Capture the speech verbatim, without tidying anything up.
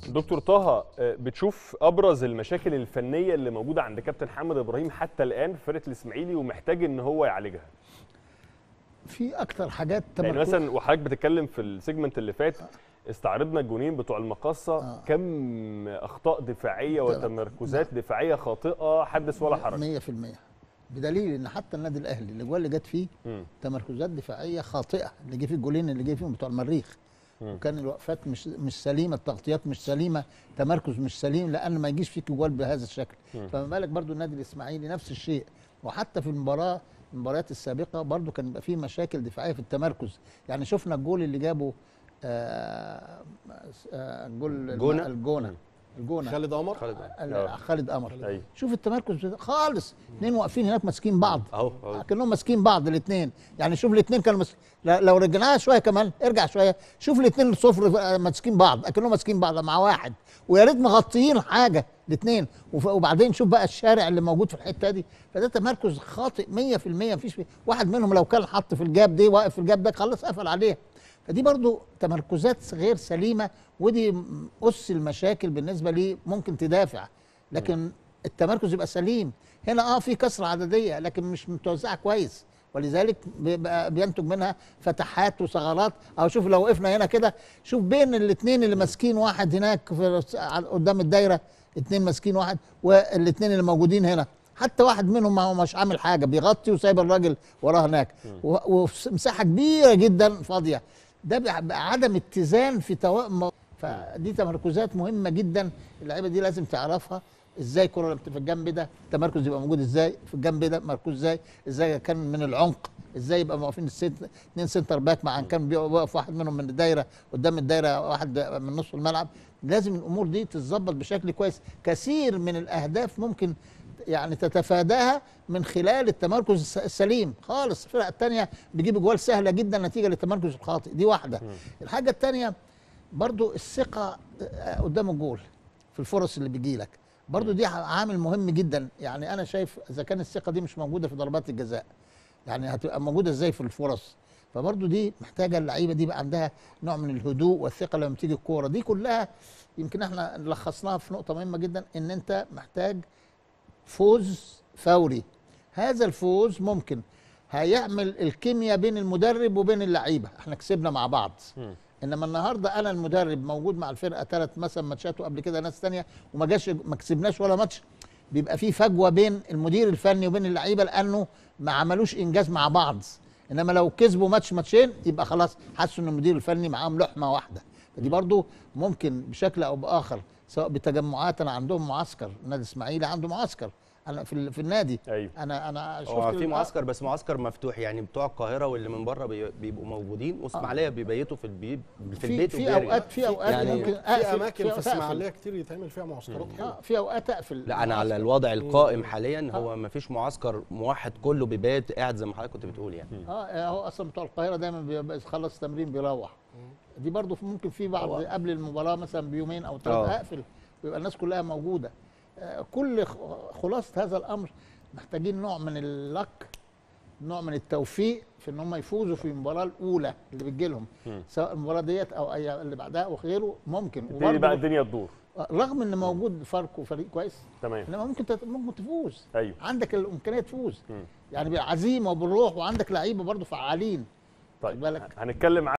دكتور طه، بتشوف ابرز المشاكل الفنيه اللي موجوده عند كابتن حامد ابراهيم حتى الان في فرقه الاسماعيلي ومحتاج ان هو يعالجها؟ في اكتر حاجات يعني مثلا وحضرتك بتتكلم في السيجمنت اللي فات استعرضنا الجونين بتوع المقاصه، آه. كم اخطاء دفاعيه وتمركزات دفاعيه خاطئه حدث ولا حرج. مية في المية بدليل ان حتى النادي الاهلي الاجوال اللي جت فيه م. تمركزات دفاعيه خاطئه، اللي جه فيه الجولين اللي جه فيهم بتوع المريخ، م. وكان الوقفات مش مش سليمه، التغطيات مش سليمه، تمركز مش سليم، لان ما يجيش فيك جوال بهذا الشكل. م. فما بالك برضو النادي الاسماعيلي نفس الشيء، وحتى في المباراه المباريات السابقه برضو كان يبقى فيه مشاكل دفاعيه في التمركز. يعني شفنا الجول اللي جابه آه آه جول الجونه الجونه الجونه خالد قمر خالد قمر أيوه. شوف التمركز خالص، اثنين واقفين هناك ماسكين بعض اهو كانهم ماسكين بعض الاثنين. يعني شوف الاثنين كانوا مس... لو رجعناها شويه كمان، ارجع شويه شوف الاثنين صفر ماسكين بعض اكنهم ماسكين بعض مع واحد، ويا ريت مغطيين حاجه الاثنين. وف... وبعدين شوف بقى الشارع اللي موجود في الحته دي، فده تمركز خاطئ مية في المية. مفيش في... واحد منهم لو كان حط في الجاب دي واقف في الجاب ده خلاص قفل عليه. فدي برضو تمركزات غير سليمه، ودي أس المشاكل بالنسبه لي. ممكن تدافع لكن التمركز يبقى سليم. هنا اه في كسره عدديه لكن مش متوزعه كويس، ولذلك بينتج منها فتحات وثغرات. او شوف لو وقفنا هنا كده، شوف بين الاثنين اللي ماسكين واحد هناك في قدام الدايره، اثنين ماسكين واحد، والاثنين اللي موجودين هنا حتى واحد منهم ما هو مش عامل حاجه، بيغطي وسايب الراجل وراه هناك، ومساحه كبيره جدا فاضيه. ده عدم اتزان في تو... فدي تمركزات مهمه جدا، اللعيبه دي لازم تعرفها. ازاي الكره لما في الجنب ده التمركز يبقى موجود، ازاي في الجنب ده مركوز، ازاي ازاي كان من العمق، ازاي يبقى واقفين اثنين سنتر باك مع ان كان بيقف واحد منهم من الدايره قدام الدايره، واحد من نص الملعب. لازم الامور دي تتظبط بشكل كويس. كثير من الاهداف ممكن يعني تتفاداها من خلال التمركز السليم خالص. الفرق الثانيه بيجيب اجوال سهله جدا نتيجه للتمركز الخاطئ. دي واحده. الحاجه الثانيه برضو الثقه قدام الجول في الفرص اللي بيجي لك، برضو دي عامل مهم جدا. يعني انا شايف اذا كان الثقه دي مش موجوده في ضربات الجزاء، يعني هتبقى موجوده ازاي في الفرص؟ فبرضو دي محتاجه اللعيبه دي بقى عندها نوع من الهدوء والثقه لما تيجي الكوره. دي كلها يمكن احنا لخصناها في نقطه مهمه جدا، ان انت محتاج فوز فوري. هذا الفوز ممكن هيعمل الكيمياء بين المدرب وبين اللعيبه. احنا كسبنا مع بعض، م. انما النهارده انا المدرب موجود مع الفرقه ثلاث مثلا ماتشات وقبل كده ناس ثانيه وما جاش ما كسبناش ولا ماتش، بيبقى في فجوه بين المدير الفني وبين اللعيبه لانه ما عملوش انجاز مع بعض. انما لو كسبوا ماتش ماتشين يبقى خلاص حسوا ان المدير الفني معاهم لحمه واحده. فدي برضو ممكن بشكل او باخر، سواء بتجمعات. انا عندهم معسكر، النادي الاسماعيلي عنده معسكر انا في في النادي. أيوة. انا انا شفت هو في معسكر بس معسكر مفتوح، يعني بتوع القاهره واللي من بره بيبقوا موجودين، واسماعيليه بيبيتوا في البيت في البيت في اوقات في اوقات يعني ممكن في اماكن في اسماعيليه كتير يتعمل فيها معسكرات حلوه. اه في اوقات اقفل. لا انا على الوضع القائم حاليا هو ما فيش معسكر موحد كله بيبات قاعد زي ما حضرتك كنت بتقول يعني. اه هو اصلا بتوع القاهره دايما بيخلص تمرين بيروح. دي برضو ممكن في بعض قبل المباراه مثلا بيومين او ثلاثه اقفل ويبقى الناس كلها موجوده. آه كل خلاصه هذا الامر محتاجين نوع من اللك، نوع من التوفيق في ان هم يفوزوا في المباراه الاولى اللي بتجي لهم، سواء المباراه ديت او اي اللي بعدها وغيره. ممكن وبرضه بقى الدنيا تدور رغم ان موجود فرق وفريق كويس، تمام، انما ممكن تت... ممكن تفوز. ايوه عندك الامكانيه تفوز، م. يعني بعزيمه وبالروح، وعندك لعيبه برضه فعالين. طيب هنتكلم